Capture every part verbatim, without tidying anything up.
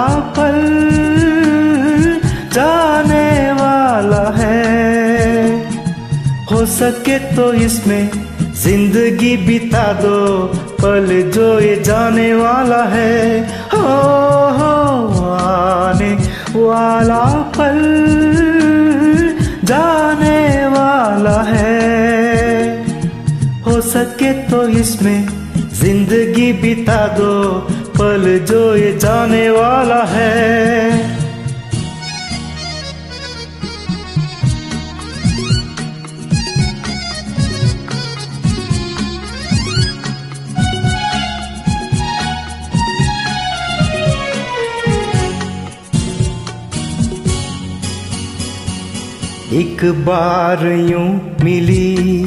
पल जाने वाला है। हो सके तो इसमें जिंदगी बिता दो, पल जो ये जाने वाला है। हो हो आने वाला पल जाने वाला है। हो सके तो इसमें जिंदगी बिता दो, पल जो ये जाने वाला है। एक बार यूं मिली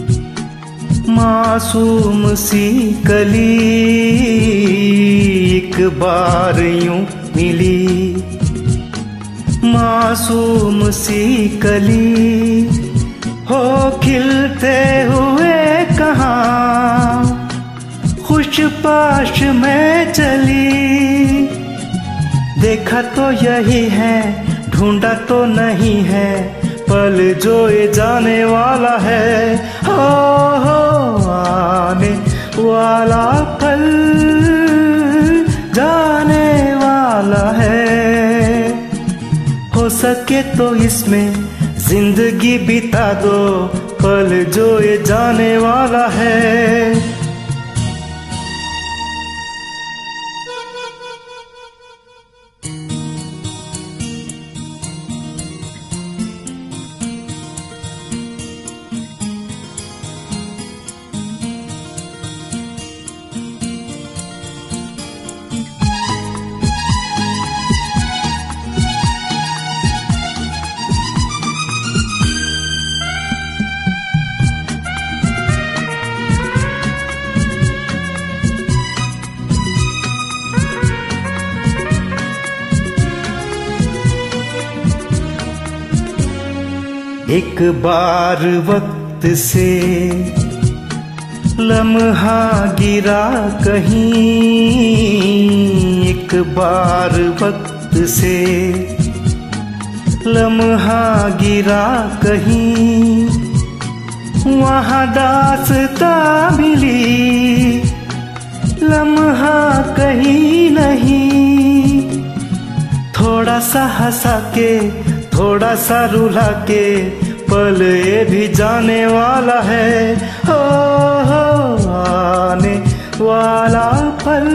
मासूम सी कली, एक बार यूं मिली मासूम सी कली। हो खिलते हुए कहाँ खुश पाश में चली। देखा तो यही है, ढूंढा तो नहीं है, पल जो ये जाने वाला है। हो हो आने वाला पल जाने वाला है। हो सके तो इसमें जिंदगी बिता दो, पल जो ये जाने वाला है। एक बार वक्त से लम्हा गिरा कहीं, एक बार वक्त से लम्हा गिरा कहीं। वहाँ दास्ता मिली, लम्हा कहीं नहीं। थोड़ा सा हंसा के, थोड़ा सा रुला के, पल ये भी जाने वाला है। हो हो आने वाला पल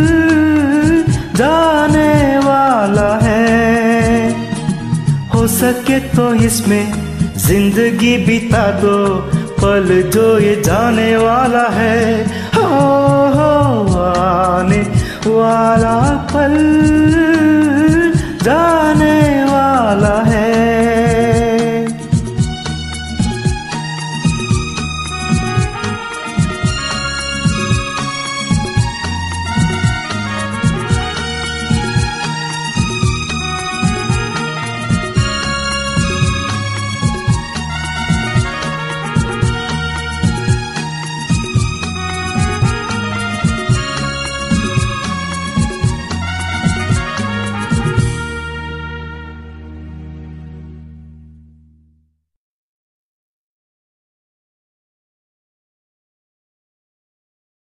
जाने वाला है। हो सके तो इसमें जिंदगी बिता दो, पल जो ये जाने वाला है। हो हो आने वाला पल